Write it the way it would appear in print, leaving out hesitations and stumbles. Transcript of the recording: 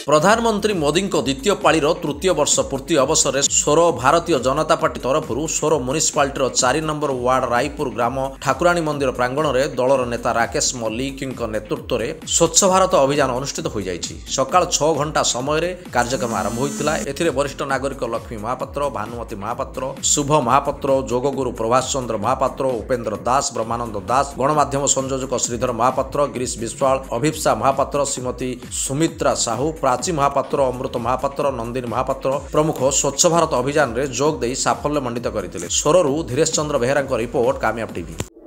प्रधानमंत्री मोदी द्वितीय पाळीर तृतीय वर्ष पूर्ति अवसर में सोर भारतीय जनता पार्टी तरफ Soro municipality 4 number ward Raipur ग्राम ठाकुराणी मंदिर प्रांगण में दलर नेता राकेश मल्लिक नेतृत्व में स्वच्छ भारत अभियान अनुष्ठित हो जाइछि। सकाळ 6 घंटा समय कार्यक्रम आरंभ होता। एथिरे वरिष्ठ नागरिक लक्ष्मी महापात्र, भानुमती महापात्र, शुभ महापात्र, जोगगुरु प्रभाष चंद्र महापात्र, उपेन्द्र दास, ब्रह्मानंद दास, गणमाध्यम संयोजक श्रीधर महापात्र, गिरीश विश्वाल, अभिप्सा महापात्र, श्रीमती सुमित्रा साहू, प्राची महापात्र, अमृत महापात्र, नंदिनी महापात्र प्रमुख स्वच्छ भारत अभियान रे जोग देई साफल्य मंडित करथिले। सोररू धीरेश चंद्र बेहेरा रिपोर्ट, कामयाब टीवी।